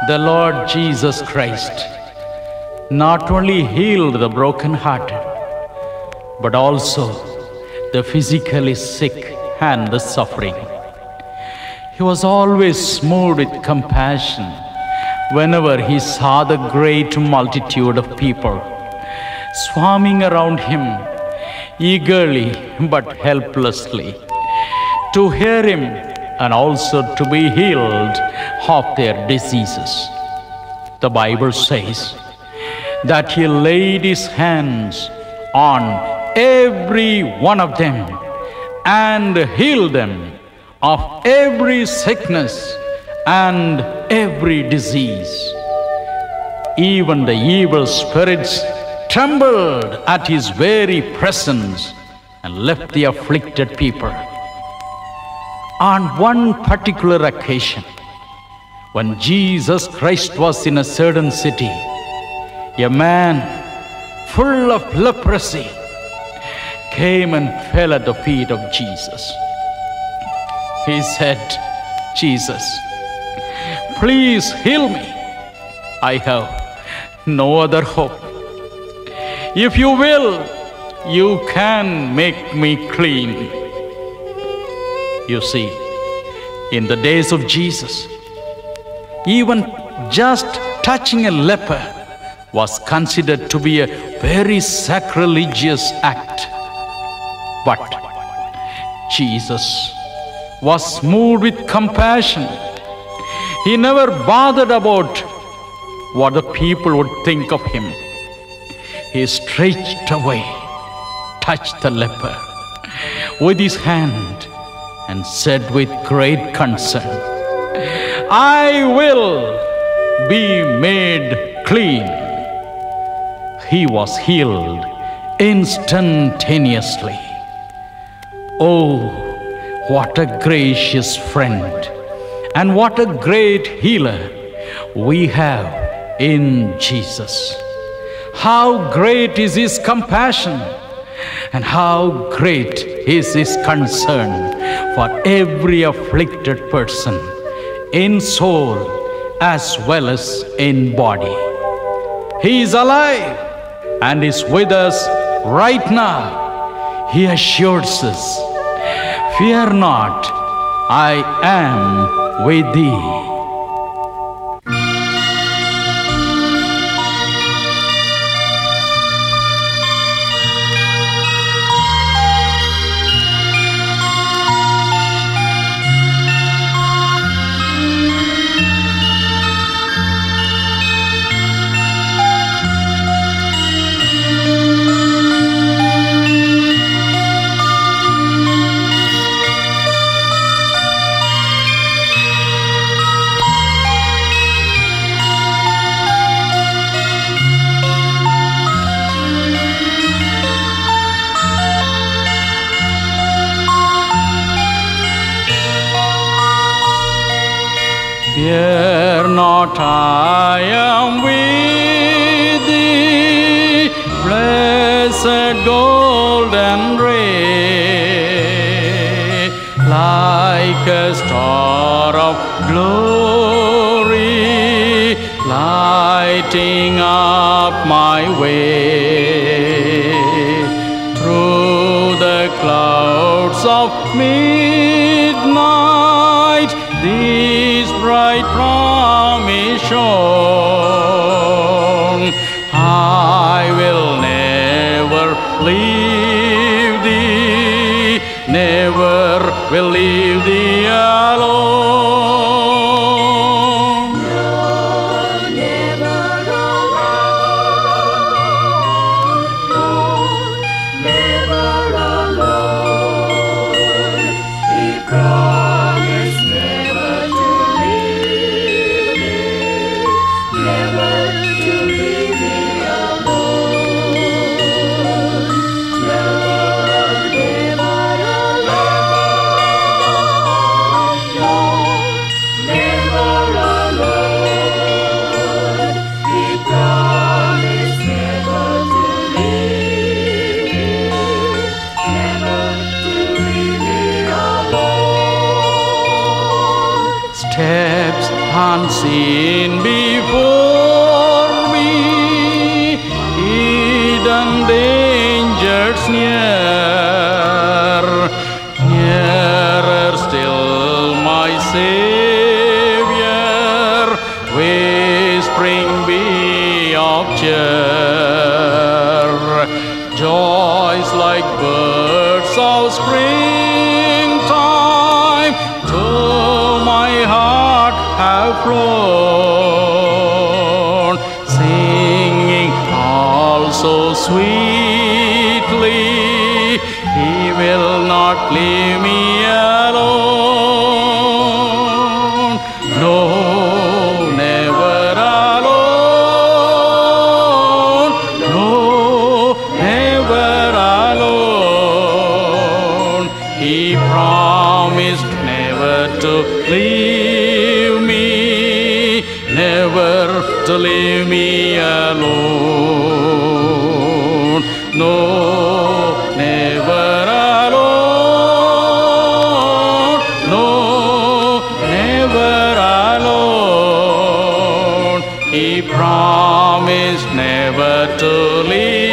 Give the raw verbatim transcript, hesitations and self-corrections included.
The Lord Jesus Christ not only healed the brokenhearted, but also the physically sick and the suffering. He was always moved with compassion whenever he saw the great multitude of people swarming around him, eagerly but helplessly, to hear him and also to be healed of their diseases. The Bible says that he laid his hands on every one of them and healed them of every sickness and every disease. Even the evil spirits trembled at his very presence and left the afflicted people. On one particular occasion, when Jesus Christ was in a certain city, a man full of leprosy came and fell at the feet of Jesus. He said, "Jesus, please heal me. I have no other hope. If you will, you can make me clean." You see, in the days of Jesus, even just touching a leper was considered to be a very sacrilegious act. But Jesus was moved with compassion. He never bothered about what the people would think of him. He stretched away, touched the leper with his hand, and said with great concern, "I will be made clean." He was healed instantaneously. Oh, what a gracious friend and what a great healer we have in Jesus. How great is his compassion and how great is his concern for every afflicted person in soul as well as in body. He is alive and is with us right now. He assures us, "Fear not, I am with thee." Fear not, I am with thee, blessed golden ray, like a star of glory, lighting up my way. Through the clouds of midnight, this bright promise shown, I will never leave thee, never will leave thee alone. No, never alone. No, never alone. He promised never to leave me, never to leave me alone. Never, never alone. No, never alone. He promised never to leave me, never to leave me alone. Steps unseen before me, hidden dangers near, nearer still my Savior, whispering be of cheer, joys like birds of springtime to my heart have flown, singing all so sweetly, He will not leave me alone. No, never alone. No, never alone. He promised never to leave me, never to leave me alone. No, never alone. No, never alone. He promised never to leave